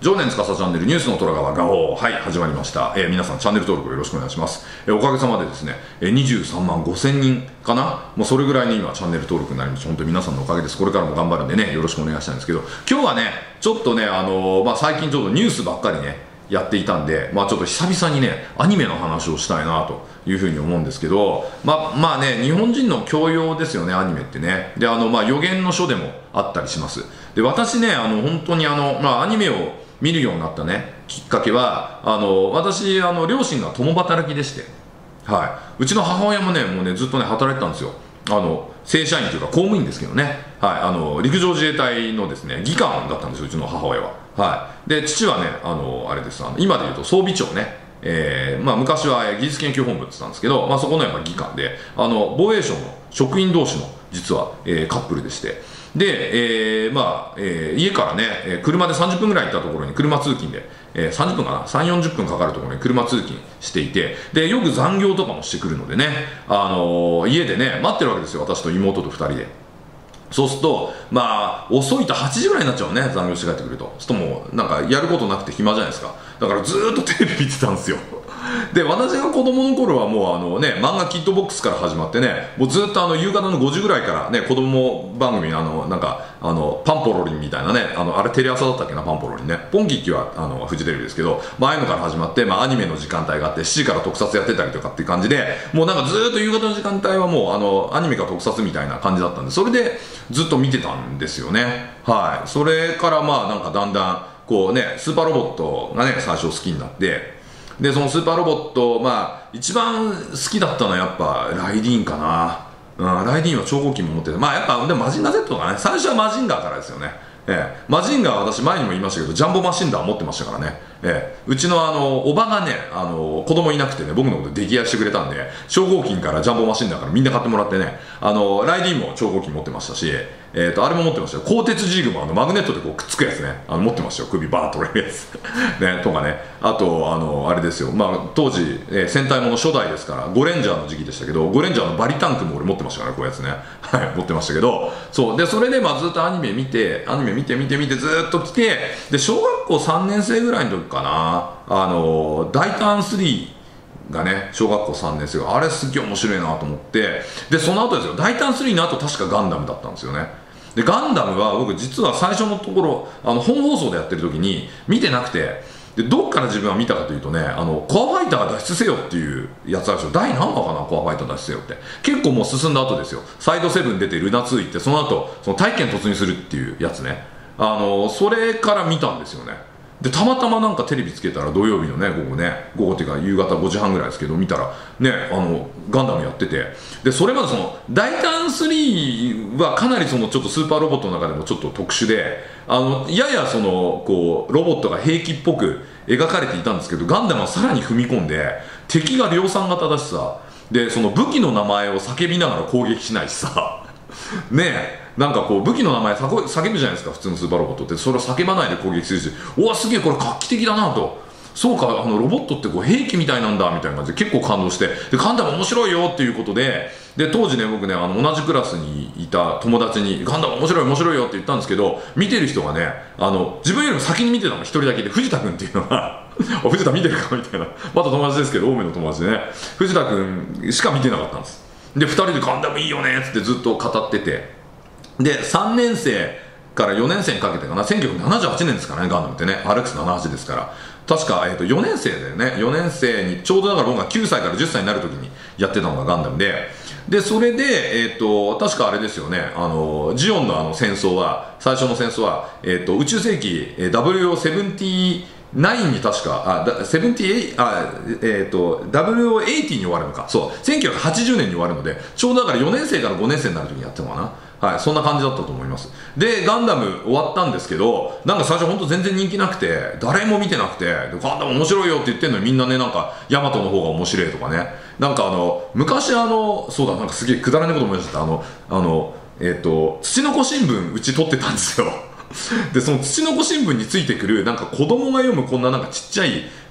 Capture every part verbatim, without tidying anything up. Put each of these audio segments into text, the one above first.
常年司チャンネルニュースの虎川ガオー、はい、始まりました。えー、皆さんチャンネル登録よろしくお願いします。えー、おかげさまでですね、えー、にじゅうさんまんごせんにんかな、もうそれぐらいに今チャンネル登録になりました。本当に皆さんのおかげです。これからも頑張るんでね、よろしくお願いしたいんですけど、今日はね、ちょっとね、あのー、まあ、最近ちょっとニュースばっかりね、やっていたんで、まあ、ちょっと久々にね、アニメの話をしたいなというふうに思うんですけど、まあ、まあね、日本人の教養ですよね、アニメってね。で、あの、まあ、予言の書でもあったりします。で、私ね、あの、本当にあの、まあ、アニメを見るようになったね、きっかけは、あの、私、あの、両親が共働きでして、はい。うちの母親もね、もうね、ずっとね、働いてたんですよ。あの、正社員というか公務員ですけどね、はい、あの、陸上自衛隊のですね、技官だったんですよ、うちの母親は。はい。で、父はね、あの、あれです、あの今で言うと装備長ね、えー、まあ、昔は技術研究本部って言ってたんですけど、まあ、そこのやっぱ技官で、あの、防衛省の職員同士の、実は、えー、カップルでして、で、えー、まあ、えー、家からね、えー、車でさんじゅっぷんぐらい行ったところに車通勤で、えー、さんじゅっぷんかな、さんじゅうよんじゅっぷんかかるところに車通勤していて、で、よく残業とかもしてくるのでね、あのー、家でね、待ってるわけですよ、私と妹とふたりで。そうすると、まあ、遅いとはちじぐらいになっちゃうね、残業して帰ってくると。そうするともう、なんか、やることなくて暇じゃないですか。だからずーっとテレビ見てたんですよ。で、私が子供の頃はもうあのね、漫画キッドボックスから始まってね、もうずっとあの、夕方のごじぐらいからね、子供番組のあの、なんか、あの、パンポロリンみたいなね、あの、あれテレ朝だったっけな、パンポロリンね。ポンキッキは、あの、フジテレビですけど、まあ、ああいうのから始まって、まあ、アニメの時間帯があって、しちじから特撮やってたりとかっていう感じで、もうなんかずーっと夕方の時間帯はもう、あの、アニメか特撮みたいな感じだったんで、それでずっと見てたんですよね。はい。それからまあ、なんかだんだん、こうね、スーパーロボットがね、最初好きになって、で、そのスーパーロボット、まあ、一番好きだったのはやっぱ、ライディーンかな。うん、ライディーンは超合金も持ってて、まあやっぱ、でもマジンガー Z とかね、最初はマジンガーからですよね。ええ、マジンガーは私前にも言いましたけど、ジャンボマシンダー持ってましたからね。ええ、うちのあの、おばがね、あの、子供いなくてね、僕のこと溺愛してくれたんで、超合金からジャンボマシンダーからみんな買ってもらってね、あの、ライディーンも超合金持ってましたし、えっと、あれも持ってましたよ。鋼鉄ジーグもあの、マグネットでこうくっつくやつね、あの、持ってましたよ。首バーッと折れるやつ。ね、とかね。あと、あの、あれですよ。まあ、当時、えー、戦隊もの初代ですから、ゴレンジャーの時期でしたけど、ゴレンジャーのバリタンクも俺持ってましたからね、こういうやつね。はい、持ってましたけど、そう。で、それでまあずっとアニメ見て、アニメ見て見て見てずーっと来て、で、小学校さんねん生ぐらいの時かな、あの、大胆スリーがね、小学校さんねん生が、あれすっげえ面白いなと思って、で、その後ですよ、大胆スリーの後確かガンダムだったんですよね。で、ガンダムは僕実は最初のところ、あの、本放送でやってる時に見てなくて、で、どっから自分は見たかというとね、あの、コアファイターが脱出せよっていうやつあるでしょ。第何話かな、コアファイター脱出せよって。結構もう進んだ後ですよ。サイドセブン出てルナツー行って、その後、その体験突入するっていうやつね。あの、それから見たんですよね。で、たまたまなんかテレビつけたら土曜日のね、午後ね、午後っていうか夕方ごじはんぐらいですけど、見たら、ね、あの、ガンダムやってて、で、それまでその、大胆スリーはかなりその、ちょっとスーパーロボットの中でもちょっと特殊で、あの、ややその、こう、ロボットが兵器っぽく描かれていたんですけど、ガンダムはさらに踏み込んで、敵が量産型だしさ、で、その武器の名前を叫びながら攻撃しないしさ、ねえ、なんかこう武器の名前叫ぶじゃないですか、普通のスーパーロボットって。それを叫ばないで攻撃するし、おわすげえこれ画期的だなと、そうか、あのロボットってこう兵器みたいなんだみたいな感じで結構感動して、でガンダム面白いよっていうことで、で当時ね、僕ね、あの同じクラスにいた友達にガンダム面白い面白いよって言ったんですけど、見てる人がね、あの自分よりも先に見てたの一人だけで、藤田君っていうのが藤田見てるかみたいな、また友達ですけど、青梅の友達でね、藤田君しか見てなかったんです。でふたりでガンダムいいよねってずっと語ってて、でさんねん生からよねん生にかけてかな、せんきゅうひゃくななじゅうはちねんですからね、ガンダムってね、アールエックスななじゅうはち ですから、確か、えー、とよねん生だよね。よねん生にちょうどだから僕がきゅうさいからじゅっさいになるときにやってたのがガンダムで、でそれで、えー、と確かあれですよね、あのジオンのあの戦争は、最初の戦争は、えー、と宇宙世紀 ダブリューオーセブンティーナイン に確か、あ、セブンティーエイト、あ、えっ、ー、と、ダブリューオーエイティー に終わるのか。そう、せんきゅうひゃくはちじゅうねんに終わるので、ちょうどだからよねん生からごねん生になるときにやってたのかな。はい、そんな感じだったと思います。で、ガンダム終わったんですけど、なんか最初本当全然人気なくて、誰も見てなくて、でガンダム面白いよって言ってんのにみんなね、なんか、ヤマトの方が面白いとかね。なんかあの、昔あの、そうだ、なんかすげえくだらないこと思い出した。あの、あの、えっ、ー、と、土の子新聞うち撮ってたんですよ。でその土の子新聞についてくるなんか子供が読むこんななんかちっちゃい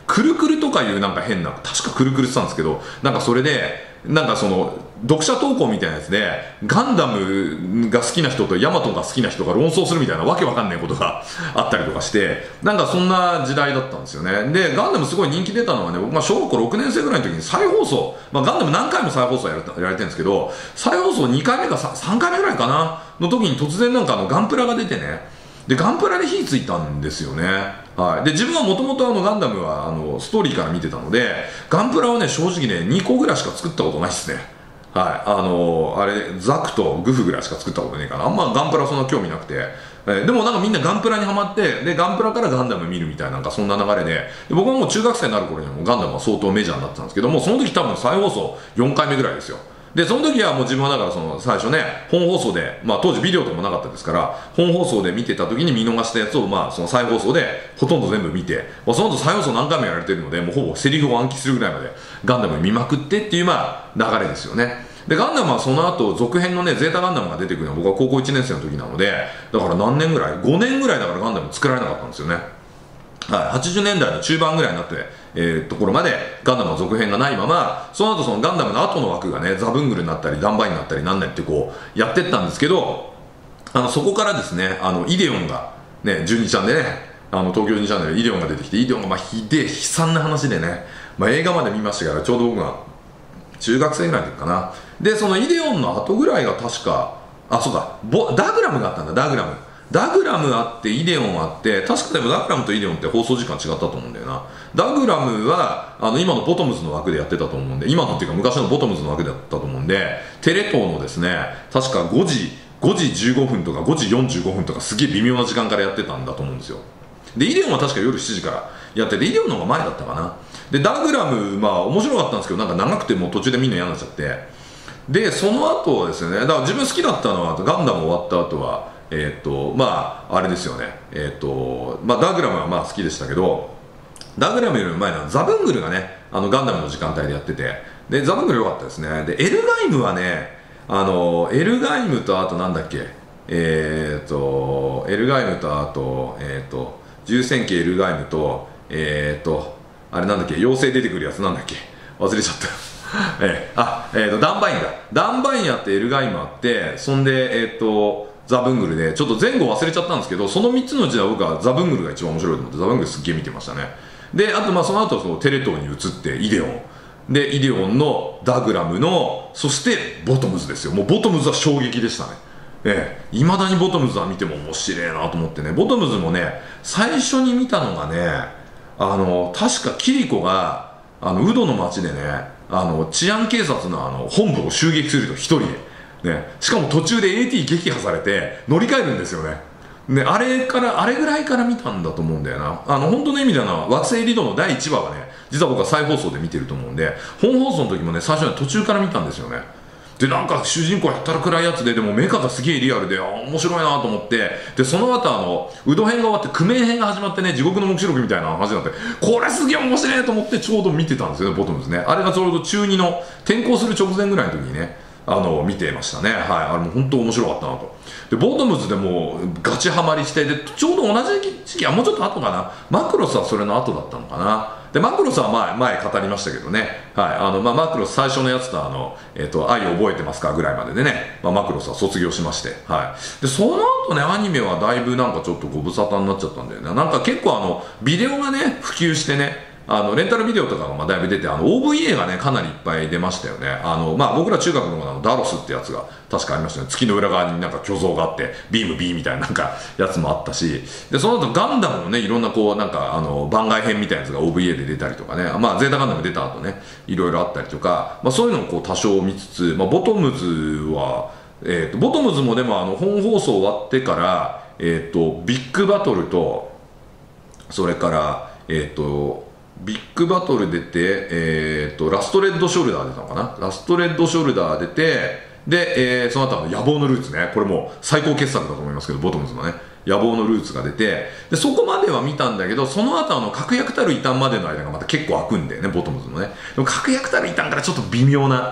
くるくるとかいうなんか変な、確かくるくるって言ったんですけど、なんかそれで、なんかその、読者投稿みたいなやつで、ガンダムが好きな人とヤマトが好きな人が論争するみたいなわけわかんないことがあったりとかして、なんかそんな時代だったんですよね。で、ガンダムすごい人気出たのはね、僕、まあ、小学校ろくねん生ぐらいの時に再放送、まあ、ガンダム何回も再放送やられてるんですけど、再放送にかいめか 3, さんかいめぐらいかなの時に突然なんかあのガンプラが出てね、でガンプラで火ついたんですよね。はい、で自分はもともとガンダムはあのストーリーから見てたので、ガンプラはね正直ねにこぐらいしか作ったことないですね。はい、あのー、あれザクとグフぐらいしか作ったことねえかな。あんまガンプラそんな興味なくて、えー、でもなんかみんなガンプラにはまって、でガンプラからガンダム見るみたいな、なんかそんな流れで、で僕はもう中学生になる頃にはもうガンダムは相当メジャーになってたんですけども、その時多分再放送よんかいめぐらいですよ。でその時はもう自分はだからその最初ね本放送で、まあ、当時ビデオとかもなかったですから本放送で見てた時に見逃したやつを、まあ、その再放送でほとんど全部見て、まあ、その後再放送何回もやられてるのでもうほぼセリフを暗記するぐらいまでガンダム見まくってっていう、まあ、流れですよね。でガンダムはその後続編のねゼータガンダムが出てくるのは僕は高校いちねん生の時なので、だから何年ぐらいごねんぐらいだからガンダム作られなかったんですよね。はい、はちじゅうねんだいの中盤ぐらいになって、えー、ところまでガンダムの続編がないまま、その後そのガンダムの後の枠がねザブングルになったりダンバイになったりなんないってこうやってったんですけど、あのそこからですねあのイデオンがねじゅうにちゃんでね、あの東京じゅうにチャンネルイデオンが出てきて、イデオンがまあひでえ悲惨な話でね、まあ、映画まで見ましたからちょうど僕が中学生ぐらいの時かな。でそのイデオンの後ぐらいが確かあそうかボダグラムがあったんだ。ダグラムダグラムあってイデオンあって、確かでもダグラムとイデオンって放送時間違ったと思うんだよな。ダグラムはあの今のボトムズの枠でやってたと思うんで、今のっていうか昔のボトムズの枠でやったと思うんで、テレ東のですね確かごじごじじゅうごふんとかごじよんじゅうごふんとかすげえ微妙な時間からやってたんだと思うんですよ。でイデオンは確か夜しちじからやってて、イデオンの方が前だったかな。でダグラムまあ面白かったんですけど、なんか長くてもう途中でみんな嫌になっちゃって、でその後はですね、だから自分好きだったのはガンダム終わった後はえー、っとまああれですよね、えー、っとまあダグラムはまあ好きでしたけど、ダグラムより前のザブングルがねあのガンダムの時間帯でやってて、でザブングル良かったですね。でエルガイムはね、あのエルガイムとあとなんだっけ、えー、っとエルガイムとあとえー、っと重戦記エルガイムとえー、っとあれなんだっけ、妖精出てくるやつなんだっけ忘れちゃったえー、あ、えー、とダンバインだダンバインやってエルガイムあって、そんでえー、っとザブングルでちょっと前後忘れちゃったんですけど、そのみっつのうちでは僕はザブングルが一番面白いと思ってザブングルすっげえ見てましたね。であとまあその後そのテレ東に移ってイデオンでイデオンのダグラムのそしてボトムズですよ。もうボトムズは衝撃でしたね。ええ、未だにボトムズは見ても面白いなと思ってね。ボトムズもね最初に見たのがね、あの確かキリコがあのウドの町でねあの治安警察のあの本部を襲撃すると一人でね、しかも途中で エーティー 撃破されて乗り換えるんですよね。であれからあれぐらいから見たんだと思うんだよな。あの本当の意味では惑星リドのだいいちわがね実は僕は再放送で見てると思うんで、本放送の時もね最初は途中から見たんですよね。でなんか主人公やったら暗いやつで、でもメカがすげえリアルで、あ面白いなと思って、でその後あのウド編が終わってクメン編が始まってね、地獄の黙示録みたいな話になって、これすげえ面白いと思ってちょうど見てたんですよね、ボトムズね。あれがちょうど中にの転校する直前ぐらいの時にねあの見てましたね。はい、あれも本当面白かったなと。でボトムズでもうガチハマりして、でちょうど同じ時期、あもうちょっと後かな、マクロスはそれの後だったのかな。でマクロスは前前語りましたけどね、はいあのまあ、マクロス最初のやつとあの、えー、と愛を覚えてますかぐらいまででね、まあ、マクロスは卒業しまして、はい、でその後ねアニメはだいぶなんかちょっとご無沙汰になっちゃったんだよね。なんか結構あのビデオがね普及してね、あのレンタルビデオとかがまあだいぶ出て、あの オーブイエー がねかなりいっぱい出ましたよね。あの、まあ、僕ら中学の頃のダロスってやつが確かありましたね。月の裏側になんか巨像があってビーム B みたいななんかやつもあったし、でその後ガンダムのねいろんなこうなんかあの番外編みたいなやつが オーブイエー で出たりとかね、まあゼータガンダム出た後ねいろいろあったりとか、まあ、そういうのをこう多少見つつ、まあ、ボトムズは、えー、とボトムズもでもあの本放送終わってから、えー、とビッグバトルとそれからえっ、とビッグバトル出て、えー、とラストレッドショルダー出たのかな。ラストレッドショルダー出て、で、えー、その後の野望のルーツね、これもう最高傑作だと思いますけど、ボトムズのね野望のルーツが出て、でそこまでは見たんだけど、その後あの確約たる異端までの間がまた結構空くんだよね、ボトムズのね。でも確約たる異端からちょっと微妙な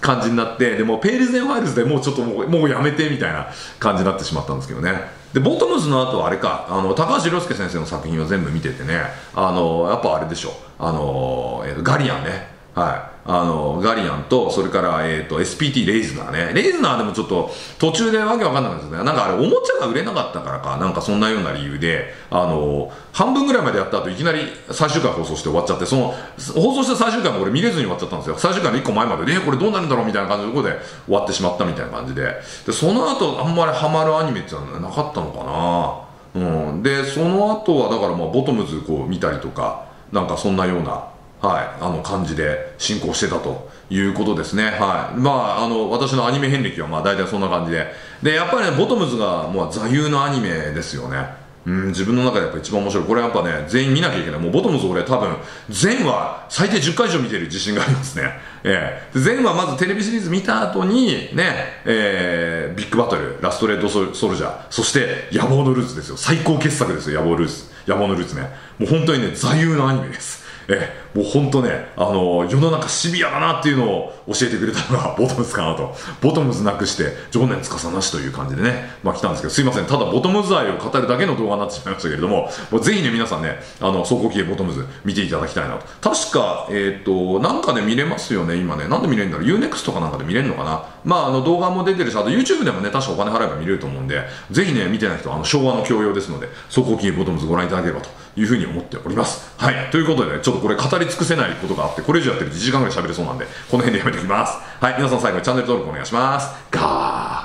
感じになって、でもペールゼンファイルズでもうちょっともうもうやめてみたいな感じになってしまったんですけどね。でボトムズの後はあれか、あの高橋亮介先生の作品を全部見ててね、あのやっぱあれでしょ、あの、えー、ガリアンね、はい、あのガリアンと、それから、えー、と エスピーティー レイズナーね。レイズナーでもちょっと途中でわけわかんなかったですね。なんかあれおもちゃが売れなかったからかなんかそんなような理由で、あの半分ぐらいまでやった後いきなり最終回放送して終わっちゃって、その放送した最終回も俺見れずに終わっちゃったんですよ。最終回のいっこまえまでで、えこれどうなるんだろうみたいな感じのところで終わってしまったみたいな感じで、でその後あんまりハマるアニメってのはなかったのかな。うん、でその後はだからまあボトムズこう見たりとか、なんかそんなような、はい、あの感じで進行してたということですね。はい、まああの私のアニメ遍歴はまあ大体そんな感じで、でやっぱりねボトムズがもう座右のアニメですよね。うん、自分の中でやっぱ一番面白い。これやっぱね全員見なきゃいけない。もうボトムズ俺多分全話最低じゅっかい以上見てる自信がありますね。えー、全話まずテレビシリーズ見た後にね、えー、ビッグバトル、ラストレッドソルジャー、そして野望のルーツですよ。最高傑作ですよ、野望ルーツ、野望のルーツね。もう本当にね座右のアニメです。えもう本当ね、あの世の中シビアだなっていうのを教えてくれたのがボトムズかなと。ボトムズなくして情念つかさなしという感じでね、まあ来たんですけど、すいません、ただボトムズ愛を語るだけの動画になってしまいましたけれども、もうぜひね皆さんね、あの走行機ボトムズ見ていただきたいなと。確かえっ、ー、となんかで見れますよね今ね。なんで見れるんだろう、ユーネクスト かなんかで見れるのかな。まああの動画も出てるし、あと YouTube でもね確かお金払えば見れると思うんで、ぜひね見てない人はあの昭和の教養ですので走行機ボトムズご覧いただければというふうに思っております。はい、ということでね、ちょっとこれ語り尽くせないことがあって、これ以上やってるといちじかんぐらい喋れそうなんでこの辺でやめておきます。はい、皆さん最後にチャンネル登録お願いします。ガー